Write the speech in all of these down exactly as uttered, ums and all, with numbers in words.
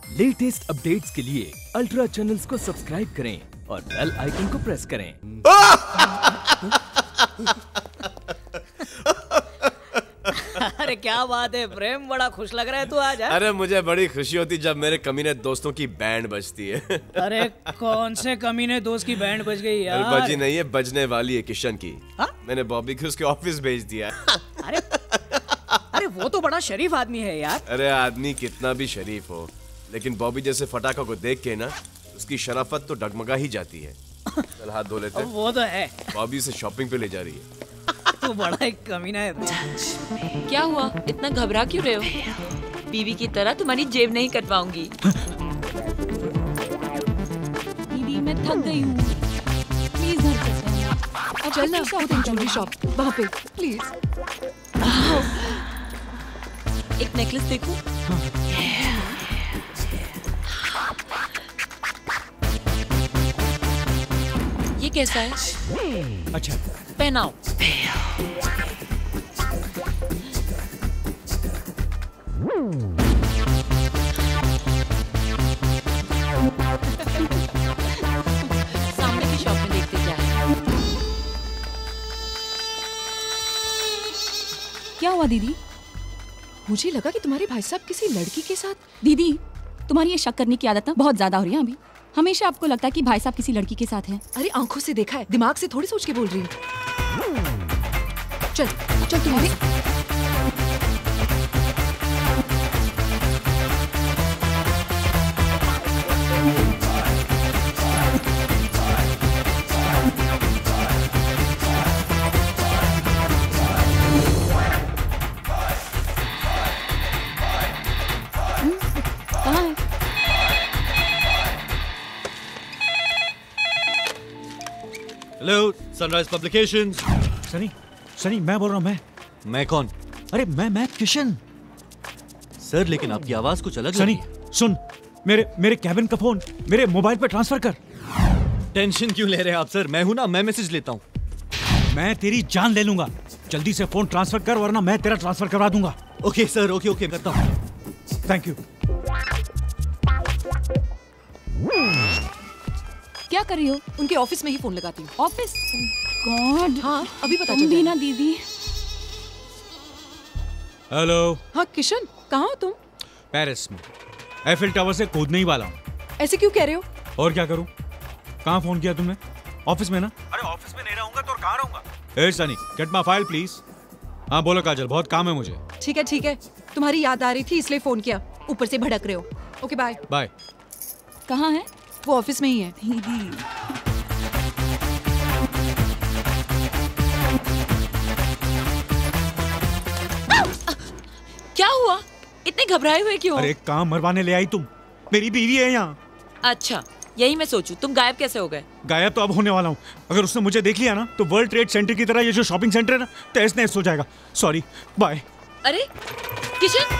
Latest updates के लिए ultra channels को सब्सक्राइब करें और बेल आइकन को प्रेस करें। अरे क्या बात है प्रेम, बड़ा खुश लग रहा है तू आज। अरे मुझे बड़ी खुशी होती जब मेरे कमीने दोस्तों की बैंड बजती है। अरे कौन से कमीने दोस्त की बैंड बज गई यार? बजी नहीं है, बजने वाली है किशन की। हा? मैंने बॉबी को उसके ऑफिस भेज दिया। अरे अरे वो तो बड़ा शरीफ आदमी है यार। अरे आदमी कितना भी शरीफ हो, लेकिन बॉबी जैसे फटाका को देख के ना उसकी शराफत तो डगमगा ही जाती है। चल हाथ धो लेते। वो तो है। बॉबी से शॉपिंग पे ले जा रही है। तो बड़ा एक कमीना है। क्या हुआ, इतना घबरा क्यों रहे हो? बीवी की तरह तुम्हारी जेब नहीं कटवाऊंगी। दीदी मैं थक गई हूँ, प्लीज घर चलते हैं। अब चल ना साउथ इंडियन ज्वेलरी शॉप वहाँ पे प्लीज। एक नेकलेस देखो। ये कैसा है? अच्छा पहनाओ। सामने की शॉप में देखते क्या है। क्या हुआ दीदी? मुझे लगा कि तुम्हारे भाई साहब किसी लड़की के साथ। दीदी तुम्हारी ये शक करने की आदत ना बहुत ज्यादा हो रही है अभी। हमेशा आपको लगता है कि भाई साहब किसी लड़की के साथ हैं। अरे आंखों से देखा है, दिमाग से थोड़ी सोच के बोल रही हूँ। चल चल तुम्हारे। कहाँ है? Hello sunrise publications. Sunny Sunny मैं बोल रहा हूँ। मैं मैं कौन? अरे मैं मैं किशन। सर लेकिन आपकी आवाज कुछ अलग सनी सुन, मेरे मेरे कैबिन का फोन मेरे मोबाइल पे ट्रांसफर कर। टेंशन क्यों ले रहे हैं आप सर? मैं हूं ना, मैं मैसेज लेता हूँ। मैं तेरी जान ले लूंगा। जल्दी से फोन ट्रांसफर कर वरना मैं तेरा ट्रांसफर करवा दूंगा। ओके सर, ओके ओके करता हूँ। Thank you. क्या कर रही हो? उनके ऑफिस में ही फोन लगाती हूँ। ऑफिस? गॉड। हाँ अभी पता तुम चल भी जाएगा। ना दीदी। हेलो। हाँ किशन कहाँ हो तुम? पेरिस में एफिल टावर से कूदने ही वाला हूँ। ऐसे क्यों कह रहे हो? और क्या करूँ? कहाँ फोन किया तुमने? ऑफिस में ना? अरे ऑफिस में नहीं रहूंगा तो और कहाँ रहूंगा? ए Sunny get my file please. हाँ बोलो काजल, बहुत काम है मुझे। ठीक है ठीक है, तुम्हारी याद आ रही थी इसलिए फोन किया। ऊपर से भड़क रहे हो। Okay bye bye. कहाँ है? वो ऑफिस में ही है। दीदी क्या हुआ, इतने घबराए हुए क्यों? अरे काम मरवाने ले आई तुम? मेरी बीवी है यहाँ। अच्छा यही मैं सोचूं, तुम गायब कैसे हो गए? गायब तो अब होने वाला हूँ। अगर उसने मुझे देख लिया ना तो वर्ल्ड ट्रेड सेंटर की तरह ये जो शॉपिंग सेंटर है ना तहस नहस हो जाएगा। Sorry bye. अरे किशन,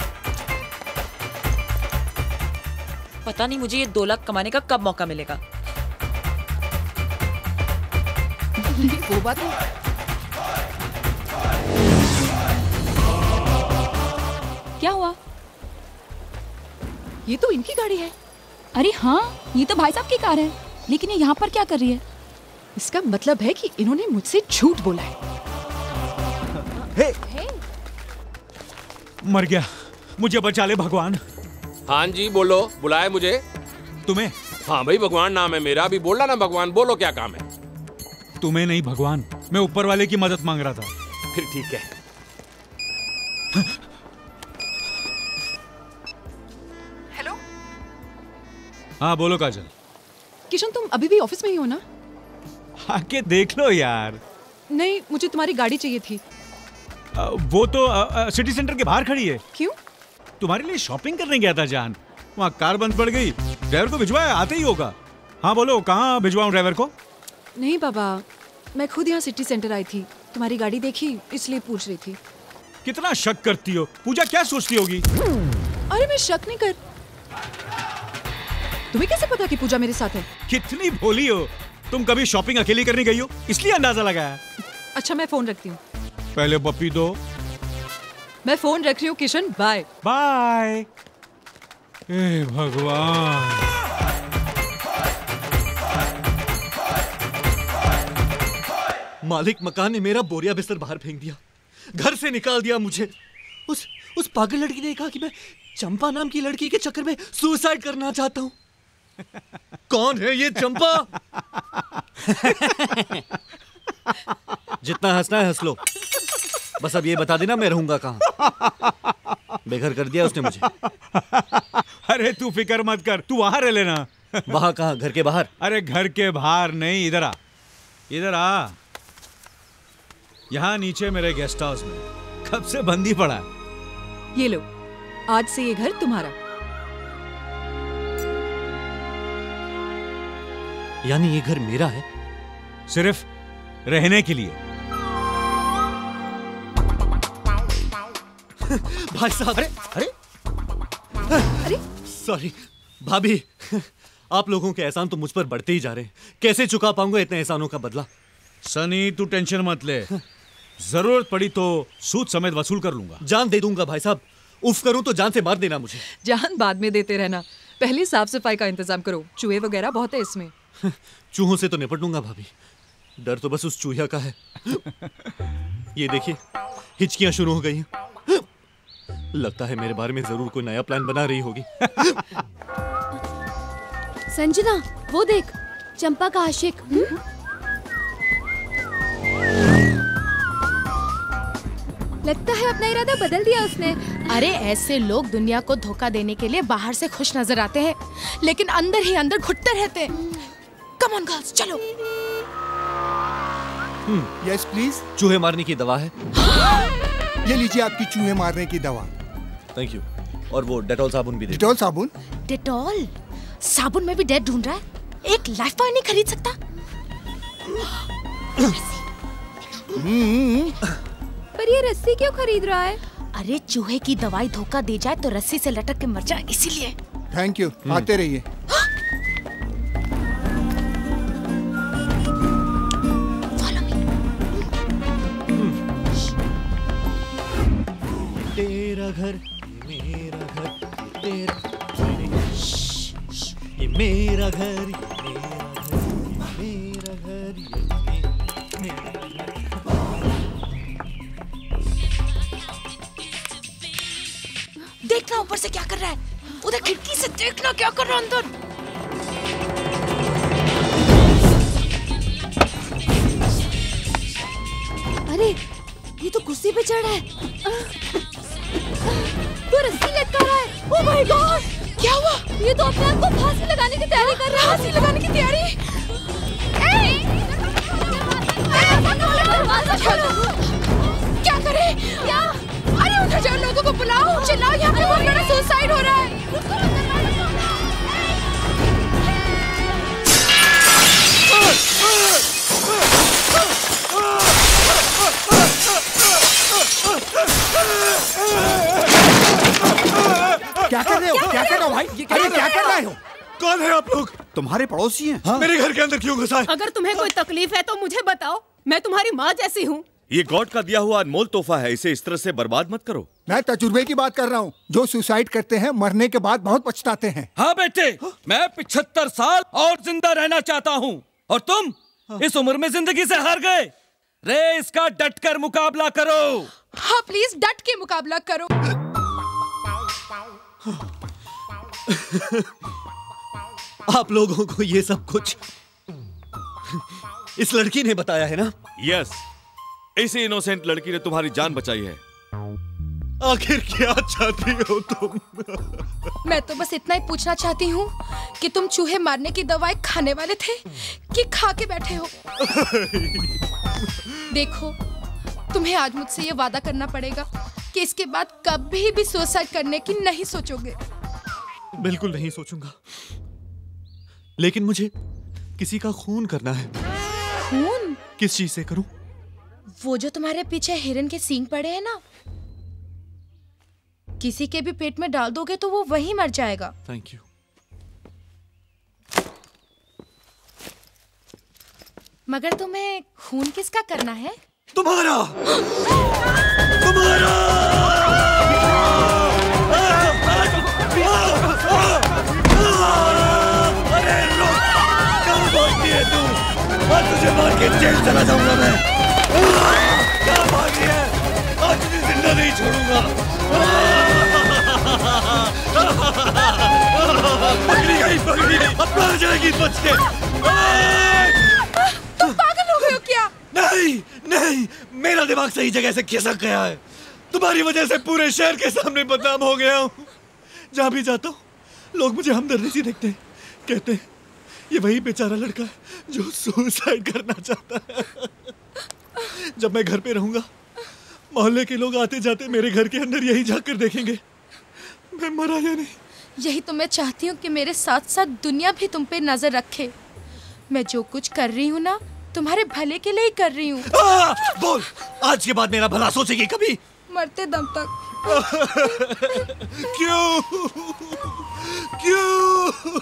पता नहीं मुझे ये दो लाख कमाने का कब मौका मिलेगा। वो बात है। क्या हुआ? ये तो इनकी गाड़ी है। अरे हाँ ये तो भाई साहब की कार है, लेकिन ये यहाँ पर क्या कर रही है? इसका मतलब है कि इन्होंने मुझसे झूठ बोला है। हे। हे। मर गया, मुझे बचा ले भगवान। हाँ जी बोलो, बुलाए मुझे? तुम्हें? हाँ भाई भगवान नाम है मेरा, भी बोला ना भगवान। बोलो क्या काम है? तुम्हें नहीं भगवान, मैं ऊपर वाले की मदद मांग रहा था। फिर ठीक है। हेलो। हाँ बोलो काजल। किशन तुम अभी भी ऑफिस में ही हो ना? आके देख लो यार। नहीं मुझे तुम्हारी गाड़ी चाहिए थी। आ, वो तो आ, आ, सिटी सेंटर के बाहर खड़ी है। क्यों? तुम्हारे लिए शॉपिंग करने गया था जान, वहाँ कार बंद पड़ गई। ड्राइवर को भिजवाया, आते ही होगा। हाँ बोलो कहाँ भिजवाऊं ड्राइवर को? नहीं बाबा, मैं खुद यहाँ सिटी सेंटर आई थी, तुम्हारी गाड़ी देखी इसलिए पूछ रही थी। कितना शक करती हो, पूजा क्या सोचती होगी? अरे मैं शक नहीं कर। तुम्हें कैसे पता कि पूजा मेरे साथ है? कितनी भोली हो तुम, कभी शॉपिंग अकेली करने गई हो इसलिए अंदाजा लगाया। अच्छा मैं फोन रखती हूँ। पहले पप्पी दो। मैं फोन रख रही हूँ किशन, बाय। बाय। हे भगवान। मालिक मकान ने मेरा बोरिया बिस्तर बाहर फेंक दिया, घर से निकाल दिया मुझे। उस उस पागल लड़की ने कहा कि मैं चंपा नाम की लड़की के चक्कर में सुसाइड करना चाहता हूं। कौन है ये चंपा? जितना हंसना है हंस लो, बस अब ये बता देना मैं रहूंगा कहाँ। बेघर कर दिया उसने मुझे। अरे तू फिक्र मत कर, तू वहां रह लेना। वहां कहाँ? घर के बाहर? अरे घर के बाहर नहीं, इधर आ, इधर आ। यहाँ नीचे मेरे गेस्ट हाउस में कब से बंदी पड़ा है। ये लो, आज से ये घर तुम्हारा। यानी ये घर मेरा है? सिर्फ रहने के लिए। भाई साहब, अरे अरे अरे सॉरी भाभी, आप लोगों के एहसान तो मुझ पर बढ़ते ही जा रहे हैं। कैसे चुका पाऊंगा इतने एहसानों का बदला? सनी तू टेंशन मत ले, जरूरत पड़ी तो सूद समेत वसूल कर लूंगा। जान दे दूंगा भाई साहब, उफ करूं तो जान से मार देना मुझे। जान बाद में देते रहना, पहले साफ सफाई का इंतजाम करो, चूहे वगैरह बहुत है इसमें। चूहों से तो निपट लूंगा भाभी, डर तो बस उस चूहिया का है। ये देखिए हिचकियां शुरू हो गई हैं। लगता है मेरे बारे में जरूर कोई नया प्लान बना रही होगी। संजना, वो देख, चंपा का आशिक। लगता है अपना इरादा बदल दिया उसने। अरे ऐसे लोग दुनिया को धोखा देने के लिए बाहर से खुश नजर आते हैं, लेकिन अंदर ही अंदर घुटते रहते हैं। कम ऑन गर्ल्स, चलो। Yes please. चूहे मारने की दवा है। ये लीजिए आपकी चूहे मारने की दवा। Thank you. और वो डेटॉल साबुन भी दे। डेटॉल साबुन? डेटॉल साबुन में भी डेट ढूंढ रहा है? एक लाइफ बॉय नहीं खरीद सकता? पर ये रस्सी क्यों खरीद रहा है? अरे चूहे की दवाई धोखा दे जाए तो रस्सी से लटक के मर जाए, इसीलिए। थैंक यू, आते रहिए। तेरा घर मेरा घर, तेरा ये मेरा घर, ये मेरा घर, ये मेरा घर। देखना ऊपर से क्या कर रहा है, उधर खिड़की से देखना क्या कर रहा है अंदर। अरे ये तो कुर्सी पे चढ़ा है, वो रस्सी लटका रहा है। ओह माय गॉड, क्या हुआ? ये तो अपने आप को फांसी लगाने की तैयारी कर रहा है। फांसी लगाने की तैयारी? क्या करे? क्या? अरे उधर जाओ, लोगों को बुलाओ, चिल्लाओ, यहाँ पे बहुत बड़ा सुसाइड हो रहा है। क्या कर रहे हो? क्या कर रहे हो भाई? ये क्या, क्या कर रहे हो? कौन है आप लोग? तुम्हारे पड़ोसी हैं। हाँ? मेरे घर के अंदर क्यों घुसा है? अगर तुम्हें कोई तकलीफ है तो मुझे बताओ, मैं तुम्हारी माँ जैसी हूँ। ये गॉड का दिया हुआ अनमोल तोहफा है, इसे इस तरह से बर्बाद मत करो। मैं तजुर्बे की बात कर रहा हूँ। जो सुसाइड करते हैं मरने के बाद बहुत पछताते हैं। हाँ बेटे, मैं पिछहत्तर साल और जिंदा रहना चाहता हूँ, और तुम इस उम्र में जिंदगी से हार गए। रे इसका डट कर मुकाबला करो। हाँ प्लीज डट के मुकाबला करो। आप लोगों को ये सब कुछ इस लड़की ने बताया है ना? यस, इसी इनोसेंट लड़की ने तुम्हारी जान बचाई है। आखिर क्या चाहती हो तुम? मैं तो बस इतना ही पूछना चाहती हूँ कि तुम चूहे मारने की दवाई खाने वाले थे कि खा के बैठे हो? देखो, तुम्हें आज मुझसे ये वादा करना पड़ेगा कि इसके बाद कभी भी सुसाइड करने की नहीं सोचोगे। बिल्कुल नहीं सोचूंगा, लेकिन मुझे किसी का खून करना है। खून? किस चीज से करूं? वो जो तुम्हारे पीछे हिरन के सींग पड़े हैं ना, किसी के भी पेट में डाल दोगे तो वो वहीं मर जाएगा। Thank you. मगर तुम्हें खून किसका करना है? तुम्हारा। तुम्हारा। जेल चला जाऊंगा मैं। क्या भागी है, आज तुझे जिंदा नहीं छोड़ूंगा। पकड़ी गई पकड़ी गई, अब मर जाएगी बच के। तुम पागल हो गए हो क्या? नहीं नहीं, मेरा दिमाग सही जगह से खिसक गया है। तुम्हारी वजह से पूरे शहर के सामने बदनाम हो गया हूँ। जहाँ भी जाता हूँ लोग मुझे हमदर्दी से देखते हैं, कहते हैं ये वही बेचारा लड़का है जो सुसाइड करना चाहता है। जब मैं घर पे रहूंगा मोहल्ले के लोग आते जाते मेरे घर के अंदर यही झांक कर देखेंगे मैं मरा या नहीं। यही तो मैं चाहती हूँ कि मेरे साथ साथ दुनिया भी तुम पे नजर रखे। मैं जो कुछ कर रही हूँ ना, तुम्हारे भले के लिए ही कर रही हूँ। बोल, आज के बाद मेरा भला सोचेगी कभी? मरते दम तक। क्यों क्यों?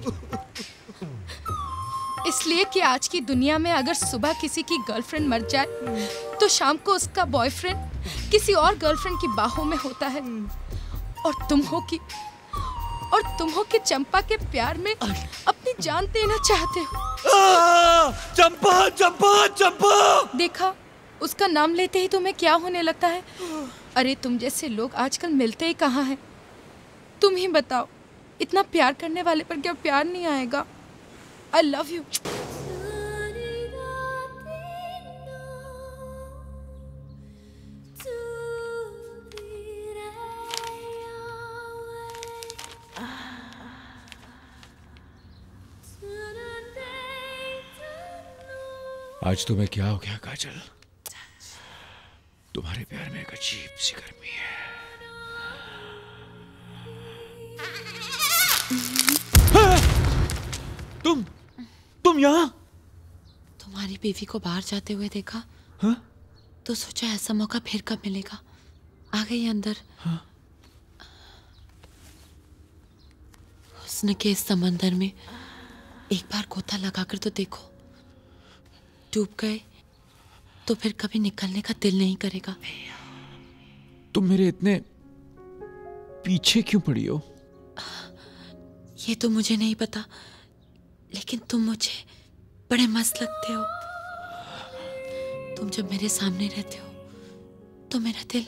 इसलिए कि आज की दुनिया में अगर सुबह किसी की गर्लफ्रेंड मर जाए तो शाम को उसका बॉयफ्रेंड किसी और गर्लफ्रेंड की बाहों में होता है। और तुम हो कि और तुम हो कि चंपा के प्यार में अपनी जान देना चाहते हो। चंपा चंपा चंपा। देखा, उसका नाम लेते ही तुम्हें क्या होने लगता है? अरे तुम जैसे लोग आजकल मिलते ही कहाँ हैं? तुम ही बताओ, इतना प्यार करने वाले पर क्या प्यार नहीं आएगा? I love you. आज तुम्हें क्या हो गया काजल? तुम्हारे प्यार में एक अजीब सी गर्मी है। तुम तुम यहाँ? तुम्हारी बीवी को बाहर जाते हुए देखा। हाँ? तो सोचा ऐसा मौका फिर कब मिलेगा, आ गई अंदर। हाँ? हुस्न के इस समंदर में एक बार गोता लगाकर तो देखो, डूब गए तो फिर कभी निकलने का दिल नहीं करेगा। तुम मेरे इतने पीछे क्यों पड़ी हो? ये तो मुझे नहीं पता, लेकिन तुम मुझे बड़े मस्त लगते हो। तुम जब मेरे सामने रहते हो तो मेरा दिल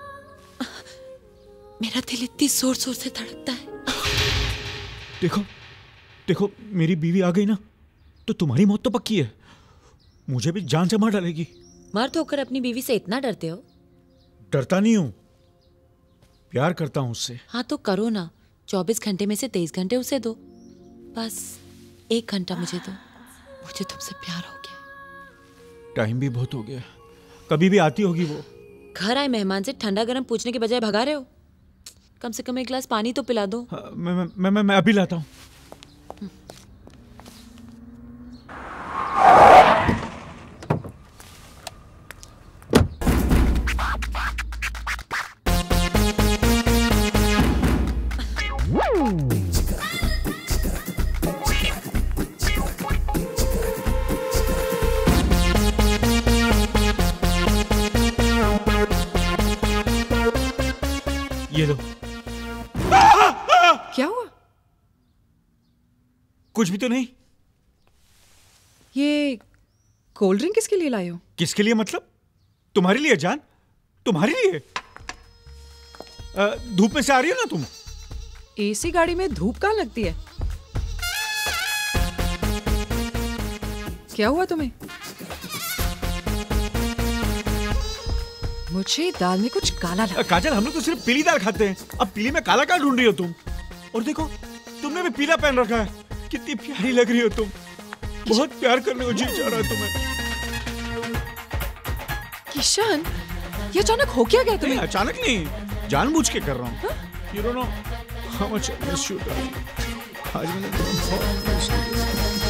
मेरा दिल इतनी जोर जोर से धड़कता है। देखो देखो, मेरी बीवी आ गई ना तो तुम्हारी मौत तो पक्की है, मुझे भी जान से मार डालेगी। मर्द होकर अपनी बीवी से इतना डरते हो? डरता नहीं हूं, प्यार करता हूं उससे। हाँ तो करो ना, चौबीस घंटे में से तेईस घंटे उसे दो, बस एक घंटा मुझे दो। मुझे तुमसे प्यार हो गया। टाइम भी बहुत हो गया, कभी भी आती होगी वो। घर आए मेहमान से ठंडा गरम पूछने के बजाय भगा रहे हो। कम से कम एक गिलास पानी तो पिला दो। हाँ, मैं, मैं, मैं, मैं, मैं अभी लाता हूँ। ये लो। क्या हुआ? कुछ भी तो नहीं। ये कोल्ड ड्रिंक किसके लिए लाए हो? किसके लिए मतलब? तुम्हारे लिए जान, तुम्हारे लिए। धूप में से आ रही हो ना तुम? एसी गाड़ी में धूप कहाँ लगती है? क्या हुआ तुम्हें? मुझे दाल में कुछ काला लगा। काजल, हम लोग तो सिर्फ पीली दाल खाते हैं, अब पीली में काला क्या ढूंढ रही हो तुम? और देखो, तुमने भी पीला पहन रखा है, कितनी प्यारी लग रही हो तुम। बहुत प्यार करने को जी चाह रहा है तुम्हें। किशन, ये अचानक हो क्या गया तुम्हें? नहीं, अचानक नहीं, जानबूझ के कर रहा हूँ। You don't know how much I miss you, darling. आज मैंने